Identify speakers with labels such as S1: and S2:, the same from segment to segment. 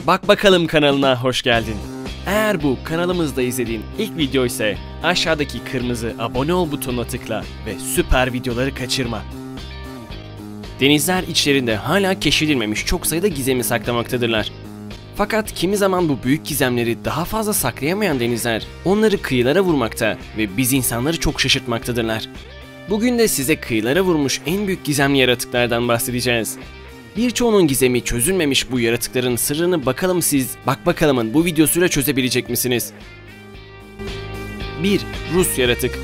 S1: Bak Bakalım kanalına hoş geldin. Eğer bu kanalımızda izlediğin ilk video ise aşağıdaki kırmızı abone ol butonuna tıkla ve süper videoları kaçırma. Denizler içlerinde hala keşfedilmemiş çok sayıda gizemi saklamaktadırlar. Fakat kimi zaman bu büyük gizemleri daha fazla saklayamayan denizler onları kıyılara vurmakta ve biz insanları çok şaşırtmaktadırlar. Bugün de size kıyılara vurmuş en büyük gizemli yaratıklardan bahsedeceğiz. Birçoğunun gizemi çözülmemiş bu yaratıkların sırrını bakalım siz Bak Bakalım'ın bu videosuyla çözebilecek misiniz? 1. Rus yaratık.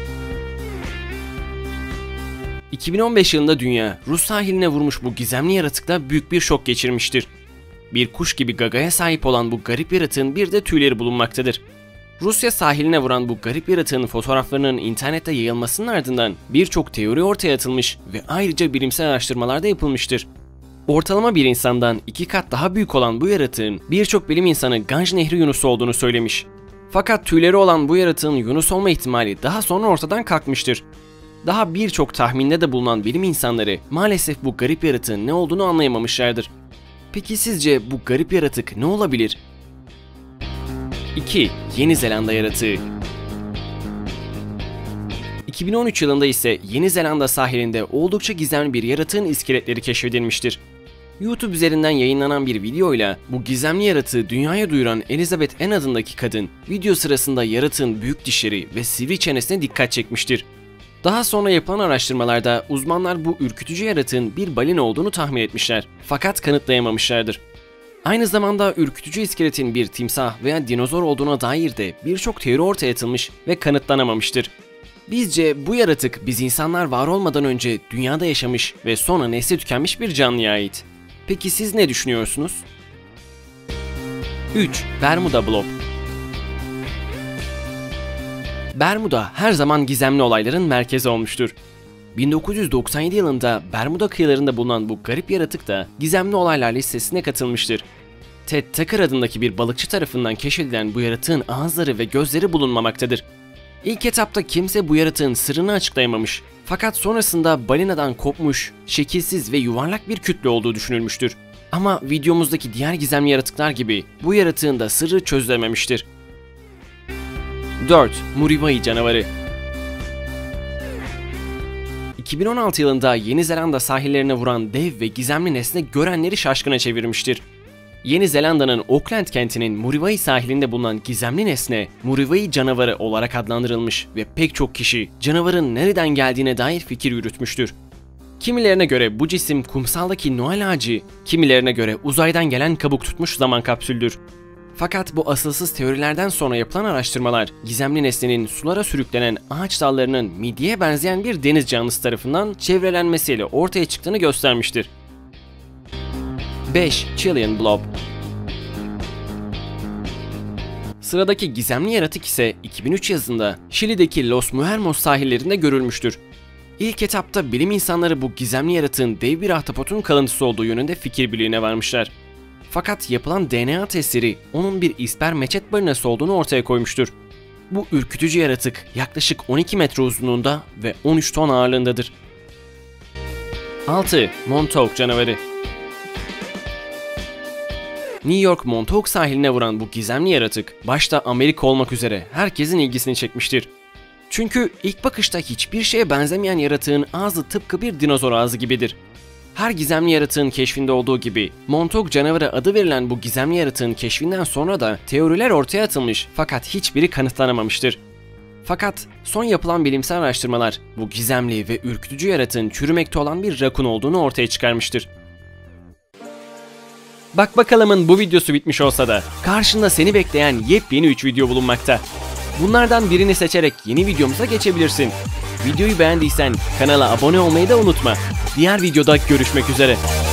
S1: 2015 yılında dünya Rus sahiline vurmuş bu gizemli yaratıkla büyük bir şok geçirmiştir. Bir kuş gibi gagaya sahip olan bu garip yaratığın bir de tüyleri bulunmaktadır. Rusya sahiline vuran bu garip yaratığın fotoğraflarının internette yayılmasının ardından birçok teori ortaya atılmış ve ayrıca bilimsel araştırmalar da yapılmıştır. Ortalama bir insandan 2 kat daha büyük olan bu yaratığın birçok bilim insanı Ganj Nehri Yunusu olduğunu söylemiş. Fakat tüyleri olan bu yaratığın Yunus olma ihtimali daha sonra ortadan kalkmıştır. Daha birçok tahminde de bulunan bilim insanları maalesef bu garip yaratığın ne olduğunu anlayamamışlardır. Peki sizce bu garip yaratık ne olabilir? 2. Yeni Zelanda yaratığı. 2013 yılında ise Yeni Zelanda sahilinde oldukça gizemli bir yaratığın iskeletleri keşfedilmiştir. YouTube üzerinden yayınlanan bir videoyla bu gizemli yaratığı dünyaya duyuran Elizabeth Ann adındaki kadın, video sırasında yaratığın büyük dişleri ve sivri çenesine dikkat çekmiştir. Daha sonra yapılan araştırmalarda uzmanlar bu ürkütücü yaratığın bir balina olduğunu tahmin etmişler, fakat kanıtlayamamışlardır. Aynı zamanda ürkütücü iskeletin bir timsah veya dinozor olduğuna dair de birçok teori ortaya atılmış ve kanıtlanamamıştır. Bizce bu yaratık biz insanlar var olmadan önce dünyada yaşamış ve sonra nesli tükenmiş bir canlıya ait. Peki siz ne düşünüyorsunuz? 3. Bermuda Blob. Bermuda her zaman gizemli olayların merkezi olmuştur. 1997 yılında Bermuda kıyılarında bulunan bu garip yaratık da gizemli olaylar listesine katılmıştır. Ted Tucker adındaki bir balıkçı tarafından keşfedilen bu yaratığın ağızları ve gözleri bulunmamaktadır. İlk etapta kimse bu yaratığın sırrını açıklayamamış, fakat sonrasında balinadan kopmuş, şekilsiz ve yuvarlak bir kütle olduğu düşünülmüştür. Ama videomuzdaki diğer gizemli yaratıklar gibi bu yaratığın da sırrı çözülememiştir. 4. Muriwai canavarı. 2016 yılında Yeni Zelanda sahillerine vuran dev ve gizemli nesne görenleri şaşkına çevirmiştir. Yeni Zelanda'nın Auckland kentinin Muriwai sahilinde bulunan gizemli nesne Muriwai canavarı olarak adlandırılmış ve pek çok kişi canavarın nereden geldiğine dair fikir yürütmüştür. Kimilerine göre bu cisim kumsaldaki Noel ağacı, kimilerine göre uzaydan gelen kabuk tutmuş zaman kapsüldür. Fakat bu asılsız teorilerden sonra yapılan araştırmalar gizemli nesnenin sulara sürüklenen ağaç dallarının midyeye benzeyen bir deniz canlısı tarafından çevrelenmesiyle ortaya çıktığını göstermiştir. 5. Chilean Blob. Sıradaki gizemli yaratık ise 2003 yazında Şili'deki Los Muermos sahillerinde görülmüştür. İlk etapta bilim insanları bu gizemli yaratığın dev bir ahtapotun kalıntısı olduğu yönünde fikir birliğine varmışlar. Fakat yapılan DNA testleri onun bir ispermeçet balinası olduğunu ortaya koymuştur. Bu ürkütücü yaratık yaklaşık 12 metre uzunluğunda ve 13 ton ağırlığındadır. 6. Montauk canavarı. New York Montauk sahiline vuran bu gizemli yaratık başta Amerika olmak üzere herkesin ilgisini çekmiştir. Çünkü ilk bakışta hiçbir şeye benzemeyen yaratığın ağzı tıpkı bir dinozor ağzı gibidir. Her gizemli yaratığın keşfinde olduğu gibi Montauk canavarı adı verilen bu gizemli yaratığın keşfinden sonra da teoriler ortaya atılmış fakat hiçbiri kanıtlanamamıştır. Fakat son yapılan bilimsel araştırmalar bu gizemli ve ürkütücü yaratığın çürümekte olan bir rakun olduğunu ortaya çıkarmıştır. Bak Bakalım'ın bu videosu bitmiş olsa da karşında seni bekleyen yepyeni 3 video bulunmakta. Bunlardan birini seçerek yeni videomuza geçebilirsin. Videoyu beğendiysen kanala abone olmayı da unutma. Diğer videoda görüşmek üzere.